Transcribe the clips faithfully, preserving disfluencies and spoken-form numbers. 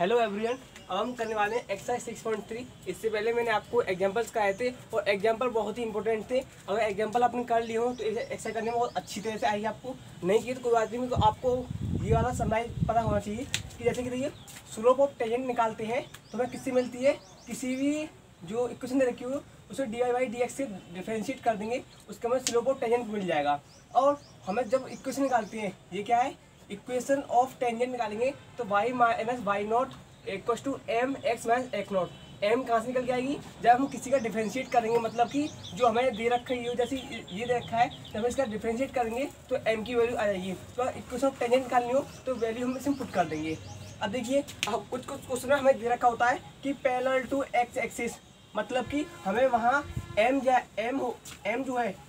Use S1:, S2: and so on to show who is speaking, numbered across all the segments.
S1: Hello everyone, अब हम करने वाले हैं एक्सरसाइज सिक्स पॉइंट थ्री। इससे पहले मैंने आपको एग्जांपल्स कराए थे और एग्जांपल बहुत ही इंपॉर्टेंट थे। अगर एग्जांपल आपने कर लिए हो तो एक्सरसाइज करने में बहुत अच्छी तरह से आएगी। आपको नहीं की तो कोई बात नहीं, तो आपको ये वाला समझ पता होना चाहिए कि जैसे कि देखिए स्लोप ऑफ टेंजेंट निकालते हैं तो हमें किससे मिलती है, किसी भी जो इक्वेशन दे रखी हो उसे D Y by D X से डिफ्रेंशिएट कर देंगे, उसका हमें स्लोप ऑफ टेंजेंट मिल जाएगा। और हमें जब इक्वेशन निकालते हैं, ये क्या है, इक्वेशन ऑफ टेंजेंट निकालेंगे तो Y minus Y not equal to M X minus X not. M कहाँ से निकल के आएगी, जब हम किसी का डिफ्रेंशिएट करेंगे, मतलब कि जो हमें दे रखा है, जैसे ये दे रखा है, जब हम इसका डिफ्रेंशिएट करेंगे तो एम की वैल्यू आ जाएगी। तो इक्वेशन ऑफ टेंजेंट निकालनी हो तो वैल्यू हम इसमें पुट कर देंगे। अब देखिए, अब कुछ कुछ क्वेश्चन में हमें दे रखा होता है कि पैरेलल टू एक्स एक्सिस, मतलब कि हमें वहाँ एम या एम हो एम जो है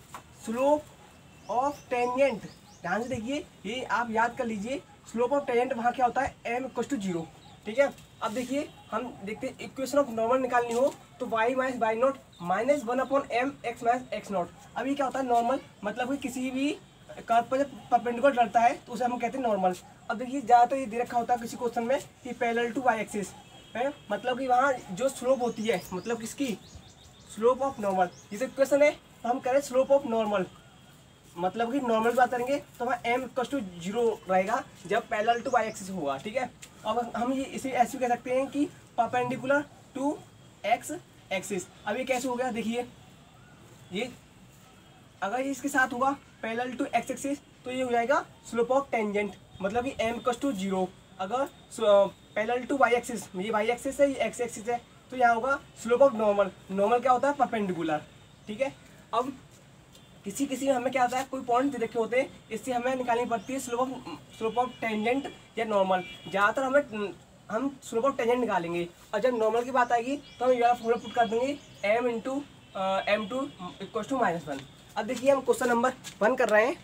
S1: स्लोप ऑफ टेंजेंट, ध्यान से देखिए, ये आप याद कर लीजिए, स्लोप ऑफ टेंजेंट वहाँ क्या होता है, एम इक्वल टू जीरो। ठीक है, अब देखिए हम देखते हैं इक्वेशन ऑफ नॉर्मल निकालनी हो तो Y minus Y not minus one upon M X minus X not. अब ये क्या होता है, नॉर्मल, मतलब कि किसी भी कर्व पर जब परपेंडिकुलर डलता है तो उसे हम कहते हैं नॉर्मल। अब देखिए ज़्यादातर ये दे रखा होता है किसी क्वेश्चन में कि पैरेलल टू वाई एक्सिस है, मतलब कि वहाँ जो स्लोप होती है, मतलब किसकी, स्लोप ऑफ नॉर्मल। ये तो इक्वेशन है तो हम कह रहे हैं स्लोप ऑफ नॉर्मल, मतलब कि नॉर्मल बात करेंगे तो हमारा एम इक्वल टू जीरो रहेगा जब पैरेलल टू वाई एक्सिस होगा। ठीक है, अब हम ये इसे ऐसे भी कह सकते हैं कि परपेंडिकुलर टू एक्स एक्सिस। अब ये कैसे हो गया, देखिए ये अगर ये इसके साथ होगा पैरेलल टू एक्स एक्सिस तो ये हो जाएगा स्लोप ऑफ टेंजेंट, मतलब कि एम इक्वल टू जीरो। अगर पैरेलल टू वाई एक्सिस, ये वाई एक्सिस है, ये एक्स एक्सिस है, तो यहाँ होगा स्लोप ऑफ नॉर्मल। नॉर्मल क्या होता है, परपेंडिकुलर। ठीक है, अब किसी किसी में हमें क्या होता है, कोई पॉइंट दे रखे होते हैं, इससे हमें निकालनी पड़ती है slope of slope of tangent या नॉर्मल। ज़्यादातर हमें हम स्लोप ऑफ टेंजेंट निकालेंगे, और जब नॉर्मल की बात आएगी तो हम ये फॉर्मूला पुट कर देंगे, M into M two equal to minus one. अब देखिए हम क्वेश्चन नंबर वन कर रहे हैं।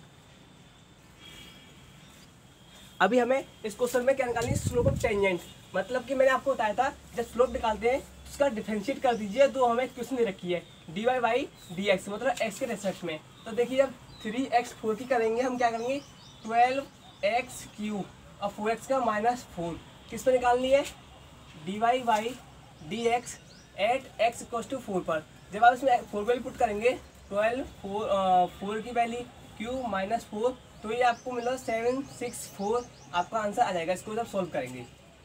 S1: अभी हमें इस क्वेश्चन में क्या निकालनी है, स्लोप ऑफ टेंजेंट, मतलब कि मैंने आपको बताया था जब स्लोप निकालते हैं तो उसका डिफरेंशिएट कर दीजिए। तो हमें क्वेश्चन दे रखी है D Y by D X, मतलब एक्स के रेस्पेक्ट में। तो देखिए जब थ्री एक्स फोर की करेंगे हम क्या करेंगे, ट्वेल्व एक्स क्यू और फोर एक्स का माइनस फोर, किस पर निकालनी है, D Y by D x at X equal to four पर। जब आप इसमें फोर वैल्यू पुट करेंगे, ट्वेल्व फोर फोर की वैल्यू क्यू माइनस फोर, तो ये आपको मिला सेवन सिक्स फोर, आपका आंसर आ जाएगा। इसको जब सॉल्व करेंगे,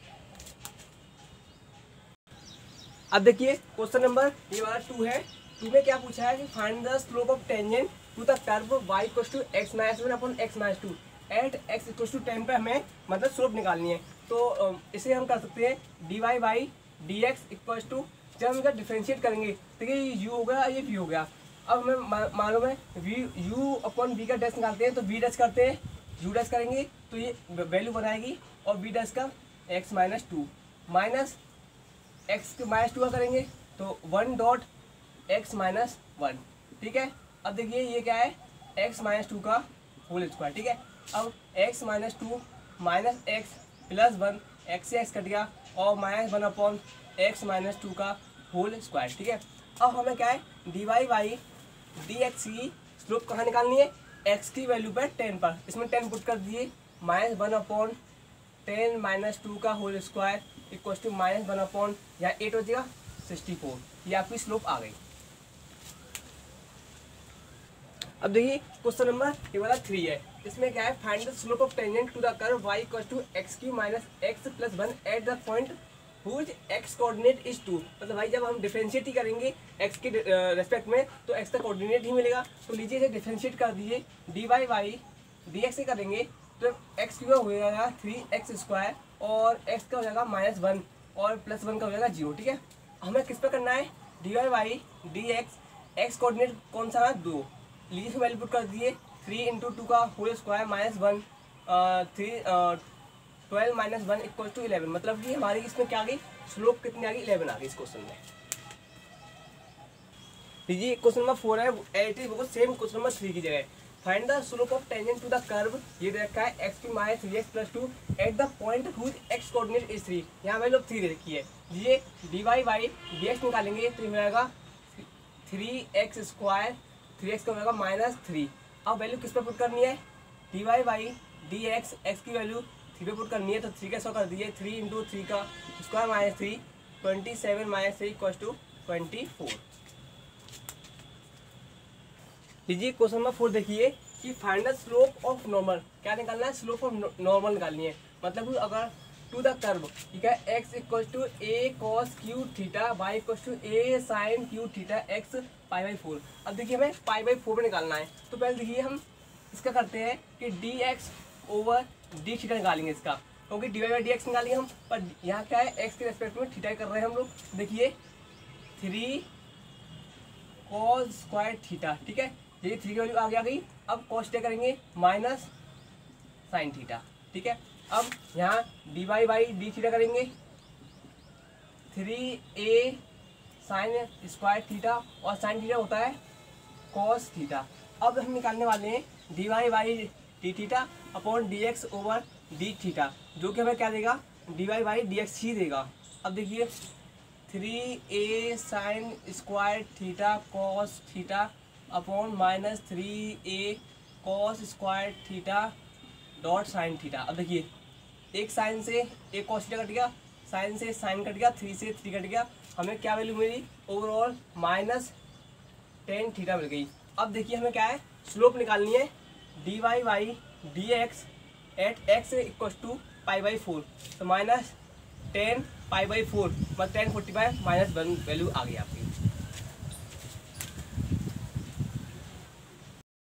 S1: अब देखिए क्वेश्चन नंबर ये वाला टू है। टू में क्या पूछा है कि find the slope of tangent to the curve Y equal to X minus one upon X minus two at X equal to ten पे हमें मतलब स्लोप निकालनी है। तो इसे हम कर सकते हैं D Y by D X equal to, जब हम इसका डिफ्रेंशिएट करेंगे तो ये यू हो गया, ये वी हो गया। अब हमें मालूम है वी यू अपॉन वी का डैश निकालते हैं, तो वी डैश करते हैं, यू डैश करेंगे तो ये वैल्यू बनाएगी, और वी डैश का X minus two minus X के माइनस टू का करेंगे तो one dot X minus one. ठीक है, अब देखिए ये क्या है, एक्स माइनस टू का होल स्क्वायर। ठीक है, अब X minus two minus X plus one, X से एक्स कट गया, और minus one upon X minus two का होल स्क्वायर। ठीक है, अब हमें क्या है, D Y by D X की स्लोप कहाँ निकालनी है, एक्स की वैल्यू पर टेन पर, इसमें टेन पुट कर दिए, minus one upon ten minus two का whole square equal to minus one upon, यहाँ एट हो जाएगा सिक्सटी फोर, ये आपकी स्लोप आ गई। अब देखिए क्वेश्चन नंबर ये वाला थ्री है, इसमें क्या है, find the slope of tangent to the curve y equal to X cube minus X plus one at the point whose X coordinate is two. मतलब भाई जब हम डिफरेंशिएट ही करेंगे x के रेस्पेक्ट में तो x का कोऑर्डिनेट ही मिलेगा। तो लीजिए इसे डिफरेंशिएट कर दीजिए, D Y by D X से करेंगे तो एक्स क्यू हो जाएगा थ्री एक्स स्क्वायर, और x का हो जाएगा माइनस वन, और प्लस वन का हो जाएगा जीरो। ठीक है, हमें किस पे करना है, D Y by D X, X coordinate कौन सा है, दो, लीजिए इसमें वैल्यू पुट कर दिए, थ्री इंटू टू का whole square minus one, three twelve minus one equal to eleven, मतलब कि हमारी इसमें क्या आ गई, स्लोप कितनी आ गई, इलेवन आ गई इस क्वेश्चन में। लीजिए क्वेश्चन नंबर फोर है, एट बिल्कुल सेम क्वेश्चन नंबर थ्री की जगह, find the slope of tangent to the curve, ये दे रखा है X cube minus three X plus two at the point whose X coordinate is three. यहाँ हमें लोग थ्री दे रखी है, ये D Y by D X निकालेंगे तो हो जाएगा three X square, three X का हो जाएगा माइनस थ्री। अब वैल्यू किस पर पुट करनी है, D Y by D X, X की वैल्यू थ्री पे पुट करनी है तो थ्री का सौ कर दीजिए, थ्री इंटू थ्री का square minus three, twenty seven minus three equal to twenty four. लीजिए क्वेश्चन नंबर फोर देखिए कि find the slope of normal. क्या निकालना है? स्लोप ऑफ नॉर्मल निकालनी है। मतलब अगर टू द कर्व, ठीक है, x equal to A cos cube theta, Y equal to A sine cube theta, X pi by four. अब देखिए हमें पाई बाई फोर में निकालना है। तो पहले देखिए हम इसका करते हैं कि D X over D theta निकालेंगे इसका, क्योंकि D Y by D X निकालेंगे हम, पर यहाँ क्या है, एक्स के रेस्पेक्ट में थीटा कर रहे हैं हम लोग। देखिए थ्री कॉस स्क्वायर थीटा, ठीक है, ये थ्री की वैल्यू आगे आ गई। अब कॉस थीटा करेंगे माइनस साइन थीटा, ठीक है। अब यहाँ D Y by D theta करेंगे, three A sine square theta, और साइन थीटा होता है कॉस थीटा। अब हम निकालने वाले हैं D Y by D theta upon D X over D theta, जो कि हमें क्या देगा, D Y by D X ही देगा। अब देखिए three A sine square theta cos theta upon minus three a cos square theta dot sine theta. अब देखिए एक साइन से एक कॉस थीटा कट गया, साइन से साइन कट गया, थ्री से थ्री कट गया, हमें क्या वैल्यू मिली, ओवरऑल माइनस टेन थीटा मिल गई। अब देखिए हमें क्या है, स्लोप निकालनी है, D Y by D x at x equal to pi by four, तो minus ten pi by four मतलब ten forty five minus one value आ गई आपकी।